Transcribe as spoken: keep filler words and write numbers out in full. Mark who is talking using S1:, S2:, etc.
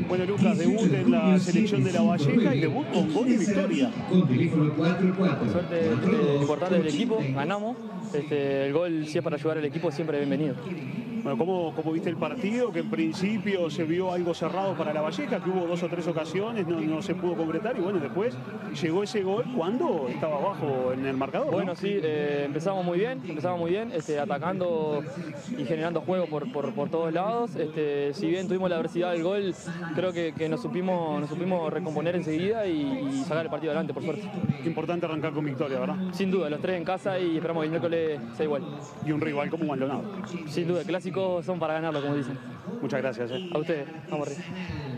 S1: Bueno, Lucas, debut en la selección de La Valleja y debut con gol y victoria.
S2: Suerte eh, importante del equipo, ganamos. Este, el gol, si es para ayudar al equipo, siempre es bienvenido.
S1: Bueno, ¿cómo, ¿cómo viste el partido? Que en principio se vio algo cerrado para La Valleja, que hubo dos o tres ocasiones, no, no se pudo concretar y bueno, después llegó ese gol cuando estaba abajo en el marcador,
S2: Bueno,
S1: ¿no?
S2: sí, eh, empezamos muy bien, empezamos muy bien, este, atacando y generando juego por, por, por todos lados. Este, si bien tuvimos la adversidad del gol, creo que, que nos, supimos, nos supimos recomponer enseguida y, y sacar el partido adelante, por suerte.
S1: Importante arrancar con victoria, ¿verdad?
S2: Sin duda, los tres en casa y esperamos que el miércoles sea igual.
S1: Y un rival como Maldonado.
S2: Sin duda, clásicos son para ganarlo, como dicen.
S1: Muchas gracias. ¿eh?
S2: A ustedes, vamos arriba.